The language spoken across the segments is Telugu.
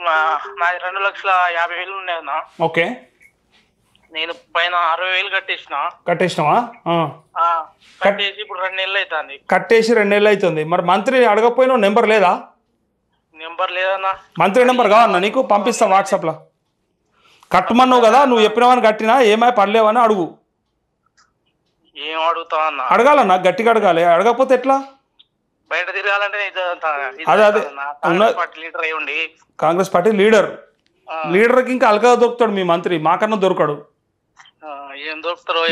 నాది 2,50,000 ఉండేదన్నా. ఓకే, నేను పైన 60,000 కట్టేసినావా? కట్టేసి ఇప్పుడు 2 నెలలు అవుతుంది. కట్టేసి 2 నెలలు అవుతుంది. మరి మంత్రి అడగకపోయినా నెంబర్ లేదా? నెంబర్ లేదన్నా. మంత్రి నెంబర్ కావన్నా నీకు? పంపిస్తా వాట్సాప్లో. కట్టమన్నావు కదా, నువ్వు చెప్పినావని కట్టినా ఏమై పడలేవని అడుగు. ఏం అడుగుతావు అన్న? అడగాలన్నా, గట్టిగా అడగాలి. అడగకపోతే ఎట్లా? బయట తిరగాలంటే అదే లీడర్ అయి ఉండి కాంగ్రెస్ పార్టీ లీడర్కి ఇంకా అలగా దొరుకుతాడు మీ మంత్రి, మాకన్నా దొరకడు. ఏం దొరుకుతారో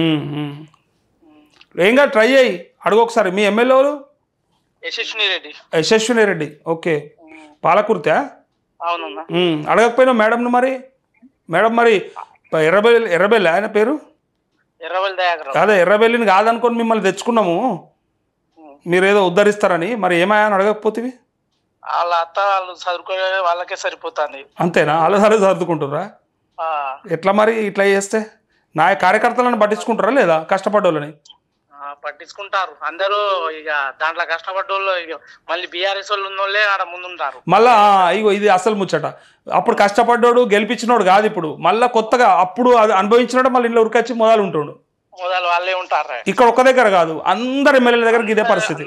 ఏం కాదు, ట్రై చేయి, అడుగు ఒకసారి. మీ ఎమ్మెల్యేలు? యశస్విని రెడ్డి. ఓకే, పాలకుర్తా? అవునన్నా. అడగకపోయినావు మేడంను? మేడం మరి ఎర్రబెల్లి ఆయన పేరు? అదే ఎర్రబెల్లిని కాదనుకొని మిమ్మల్ని తెచ్చుకున్నాము, మీరేదో ఉద్ధరిస్తారని. మరి ఏమయ్యా అని అడగకపోతే? వాళ్ళ అత్త వాళ్ళు చదువుకునే వాళ్ళకే సరిపోతుంది. అంతేనా? వాళ్ళ చదువుకుంటారా? ఎట్లా మరి ఇట్లా చేస్తే? నా కార్యకర్తలను పట్టించుకుంటారా లేదా? కష్టపడ్డోళ్ళని పట్టించుకుంటారు అందరూ. ఇక దాంట్లో కష్టపడ్డోళ్ళు మళ్ళీ బీఆర్ఎస్ వాళ్ళు ఉన్నోళ్ళే ఆడ ముందుంటారు. మళ్ళా ఇగో ఇది అసలు ముచ్చట. అప్పుడు కష్టపడ్డాడు గెలిపించినోడు కాదు, ఇప్పుడు మళ్ళీ కొత్తగా అప్పుడు అది అనుభవించినోడు మళ్ళీ ఇంట్లో ఉరికొచ్చి మొదలు ఉంటాడు. వాళ్ళే ఉంటారు. ఇక్కడ ఒక్క దగ్గర కాదు, అందరు ఎమ్మెల్యేల దగ్గర ఇదే పరిస్థితి.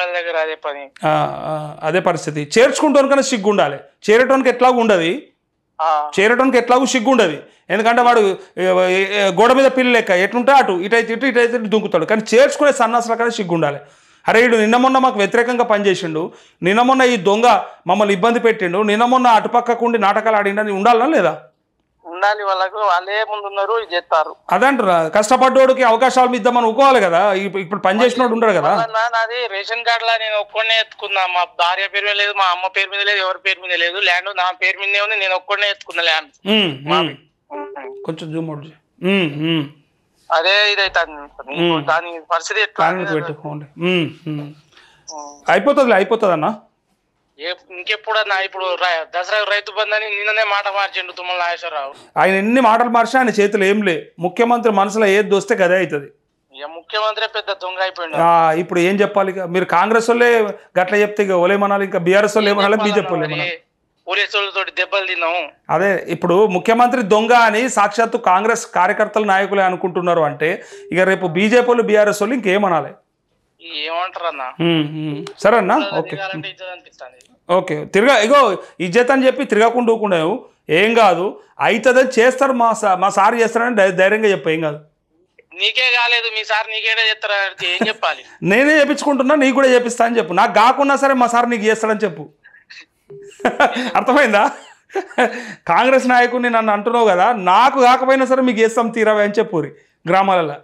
అదే పరిస్థితి. చేర్చుకుంటాను కానీ సిగ్గు ఉండాలి. చేరటానికి ఎట్లాగూ ఉండదు, చేరటానికి ఎట్లాగూ సిగ్గు ఉండదు. ఎందుకంటే వాడు గోడ మీద పిల్లి లెక్క ఎట్లుంటే అటు ఇటైతే దుంకుతాడు. కానీ చేర్చుకునే సన్నాసుల కానీ సిగ్గు ఉండాలి. అరే వీడు నిన్న మొన్న మాకు వ్యతిరేకంగా పనిచేసిండు, నిన్న మొన్న ఈ దొంగ మమ్మల్ని ఇబ్బంది పెట్టిండు, నిన్న మొన్న అటుపక్కకుండి నాటకాలు ఆడిండని ఉండాలనా లేదా? ఉండాలి. వాళ్ళకు వాళ్ళే ముందున్నారు, ఇది చేస్తారు. అదంటారా? కష్టపడ్డోడికి అవకాశాలు ఇద్దామని ఊకోవాలి కదా. ఇప్పుడు పని చేసినోడు ఉండడు కదా. నాది రేషన్ కార్డు లా నేను ఒక్కడనే ఎత్తుకున్నా. మా భార్య పేరు మీద లేదు, మా అమ్మ పేరు మీద లేదు, ఎవరి పేరు మీద లేదు. ల్యాండ్ నా పేరు మీదే ఉంది, నేను ఒక్కడనే ఎత్తుకున్నా ల్యాండ్. కొంచెం జూమ్ అవుట్. అదే ఇదైతే దాని పరిస్థితి పెట్టుకోండి. అయిపోతుంది అన్న. ఇంకెప్పుడన్నా ఇప్పుడు దసరా రైతు బంధు అని నిన్ననే మాట మార్చిండు తుమ్మల నాగేశ్వరరావు. ఆయన ఎన్ని మాటలు మార్చినా ఆయన చేతులు ఏం లే. ముఖ్యమంత్రి మనసులో ఏది దోస్తే గదే అవుతుంది. ముఖ్యమంత్రి పెద్ద దొంగ అయిపోయింది. ఇప్పుడు ఏం చెప్పాలి? ఇక మీరు కాంగ్రెస్ వాళ్ళే గట్ల చెప్తే ఇక ఓలేమనాలి, ఇంకా బీఆర్ఎస్ వాళ్ళు ఏమనాలి, బీజేపీ వాళ్ళు ఏమనాలి? పోలీసులతో దెబ్బలు తిన్నాము. అదే ఇప్పుడు ముఖ్యమంత్రి దొంగ అని సాక్షాత్తు కాంగ్రెస్ కార్యకర్తలు నాయకులే అనుకుంటున్నారు అంటే ఇక రేపు బీజేపీ వాళ్ళు బీఆర్ఎస్ వాళ్ళు ఇంకేమనాలి? ఏమంటారు అన్న? సరే అన్న. Okay okay. ఇగో ఇజ్జత్ అని చెప్పి తిరగకుండా ఊకుండావు ఏం కాదు, అవుతుందని చేస్తారు. మా సార్ చేస్తారని ధైర్యంగా చెప్పు, ఏం కాదు. నీకే కాలేదు, మీ సార్ నీకేనే చేస్తారా? ఏం చెప్పాలి? నేనే చేపించుకుంటున్నా, నీకు కూడా చేపిస్తా అని చెప్పు. నాకు కాకున్నా సరే మా సార్ నీకు చేస్తాడని చెప్పు. అర్థమైందా? కాంగ్రెస్ నాయకుడిని నన్ను అంటున్నావు కదా, నాకు కాకపోయినా సరే మీకు చేస్తాం తీరావే అని చెప్పు గ్రామాలలో.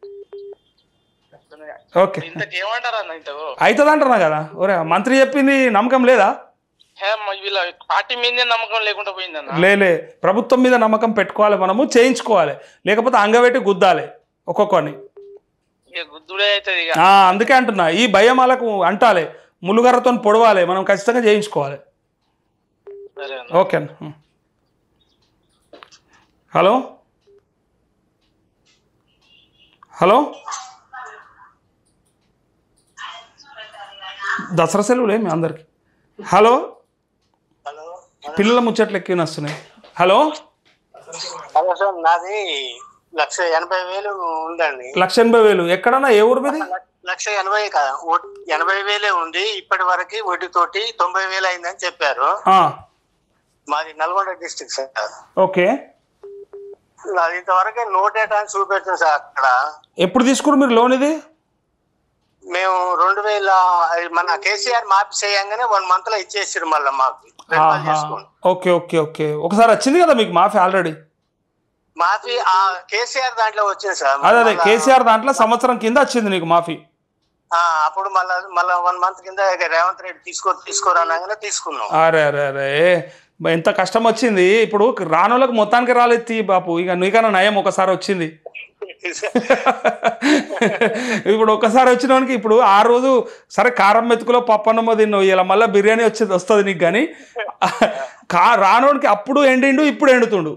ఓకే, అవుతుంది అంటున్నా కదా. ఒరే మంత్రి చెప్పింది నమ్మకం లేదా? పార్టీ మీద నమ్మకం లేకుండా పోయిందన్న. లేలే, ప్రభుత్వం మీద నమ్మకం పెట్టుకోవాలి, మనము చేయించుకోవాలి, లేకపోతే అంగబెట్టి గుద్దాలి ఒక్కొక్కరిని. అందుకే అంటున్నా, ఈ భయం వాళ్ళకు అంటాలి, ములుగర్రతో పొడవాలి, మనం ఖచ్చితంగా చేయించుకోవాలి. ఓకే అన్న. హలో హలో, దసరా సెలవులే మీ అందరికి. హలో, పిల్లల ముచ్చట్లు ఎక్కువ వస్తున్నాయి. హలో, నాది 1,80,000 ఉందండి. 1,80,000 ఎక్కడన్నా? ఏ ఊరు మీది? 1,80,000 కాదు, 80,000 ఉంది. ఇప్పటి వరకు వడ్డీతోటి 90,000 అయిందని చెప్పారు. మాది నల్గొండ డిస్ట్రిక్ట్ సార్. ఓకే, అది ఇంతవరకు నోటేట్ అని చూపెట్టారు సార్. అక్కడ ఎప్పుడు తీసుకున్నారు మీరు లోన్? ఇది మేము 2000 మన కేసీఆర్ మాఫీ చేయంగానే 1 month లో ఇచ్చేసారు మళ్ళీ మాకు. Okay okay okay. ఒకసారి వచ్చింది కదా మీకు మాఫీ ఆల్రెడీ? మాఫీ కేసీఆర్ దాంట్లో వచ్చింది సార్. అదే కేసీఆర్ దాంట్లో సంవత్సరం కింద వచ్చింది నీకు మాఫీ. అప్పుడు మళ్ళీ 1 month కింద రేవంత్ రెడ్డి తీసుకోరాగానే తీసుకున్నాం. అరే అరే అరే, ఎంత కష్టం వచ్చింది. ఇప్పుడు రానోళ్ళకి మొత్తానికి రాలేదు బాపు. ఇక నీకన్నా నయం ఒకసారి వచ్చింది. ఇప్పుడు ఒక్కసారి వచ్చినోనికి ఇప్పుడు ఆ రోజు సరే కారం మెతుకులో పప్పన్నమో తిన్నావు, ఇలా మళ్ళీ బిర్యానీ వస్తుంది నీకు. కానీ రానోడికి అప్పుడు ఎండిండు, ఇప్పుడు ఎండుతుండు.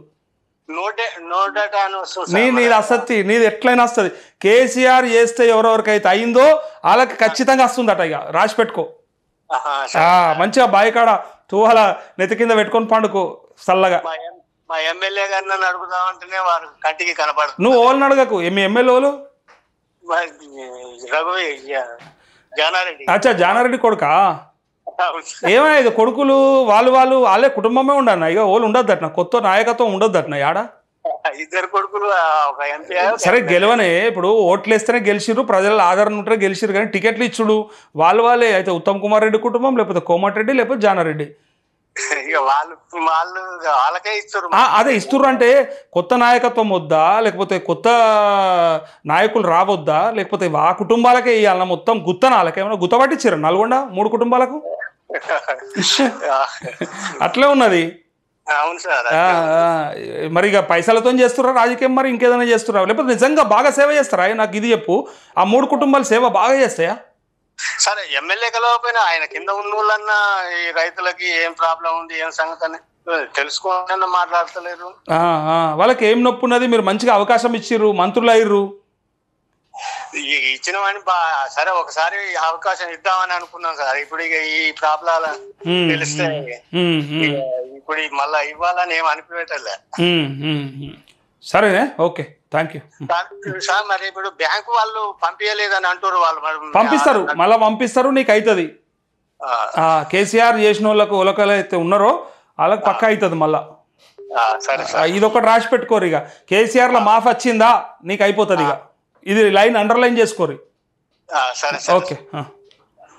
నీది అసత్తి, నీది ఎట్లయినా వస్తుంది. కేసీఆర్ చేస్తే ఎవరెవరికైతే అయిందో వాళ్ళకి ఖచ్చితంగా వస్తుందట. ఇక రాసి పెట్టుకో. మంచిగా బాయికాడ తువ్వాల నెత్తి కింద పెట్టుకొని పండుకో చల్లగా. మా ఎమ్మెల్యే గారిని నన్ను అడుగుదామంటేనే వారు కంటికి కనపడదు. నువ్వు ఓళ్ళని అడగకు. మీ ఎమ్మెల్యే ఓళ్ళు? రఘువీ జానారెడ్డి. అచ్చా, జానారెడ్డి కొడుకా? ఏమైనా ఇది కొడుకులు వాళ్ళే కుటుంబమే ఉండన్న. ఇక వాళ్ళు ఉండద్దు అట్న, కొత్త నాయకత్వం ఉండొద్దు అట్న యాడ. ఇద్దరు కొడుకులు ఒక ఎంపీ. సరే గెలవనే, ఇప్పుడు ఓట్లు వేస్తేనే గెలిచిర్రు, ప్రజల ఆదరణ ఉంటేనే గెలిచిర్రు, కానీ టికెట్లు ఇచ్చుడు వాళ్ళే అయితే ఉత్తమ్ కుమార్ రెడ్డి కుటుంబం, లేకపోతే కోమటిరెడ్డి, లేకపోతే జానారెడ్డి. ఇక వాళ్ళకే ఇస్తారు. అదే ఇస్తుర్రు అంటే కొత్త నాయకత్వం వద్దా, లేకపోతే కొత్త నాయకులు రావద్దా, లేకపోతే ఆ కుటుంబాలకే ఇవ్వాలన్నా? మొత్తం గుత్తనాలకి ఏమన్నా గుత్త పట్టించారు నల్గొండ 3 కుటుంబాలకు? అట్లే ఉన్నది. అవును సార్. మరి ఇక పైసలతో చేస్తురా రాజకీయం, మరి ఇంకేదైనా చేస్తురా, లేకపోతే నిజంగా బాగా సేవ చేస్తారా? నాకు ఇది చెప్పు, ఆ 3 కుటుంబాలు సేవ బాగా చేస్తాయా? సరే ఎమ్మెల్యే కలవకపోయినా ఆయన కింద ఉన్న వాళ్ళన్నా ఈ రైతులకి ఏం ప్రాబ్లం ఉంది, ఏం సంగతి అని తెలుసుకోవాలన్నా మాట్లాడతలేరు. వాళ్ళకి ఏం నొప్పి ఉన్నది? మీరు మంచిగా అవకాశం ఇచ్చిర్రు, మంత్రులు అయ్యిర్రు. ఇచ్చినవని సరే ఒకసారి అవకాశం ఇద్దామని అనుకున్నాం సార్. ఇప్పుడు ఇక ఈ ప్రాబ్లం తెలిస్తే ఇప్పుడు మళ్ళా ఇవ్వాలని ఏం అనిపించలే. సరేనే, ఓకే, థ్యాంక్ యూ సార్. మరి ఇప్పుడు బ్యాంకు వాళ్ళు పంపించలేదని అంటారు. వాళ్ళు పంపిస్తారు, మళ్ళీ పంపిస్తారు, నీకు అవుతుంది. కేసీఆర్ చేసిన వాళ్ళకు ఒలకలు అయితే ఉన్నారో వాళ్ళకి పక్క అవుతుంది మళ్ళా. ఇదొకటి రాసి పెట్టుకోరు. ఇక కేసీఆర్లో మాఫ్ వచ్చిందా నీకు అయిపోతుంది. ఇక ఇది లైన్ అండర్లైన్ చేసుకోరు. సరే, ఓకే.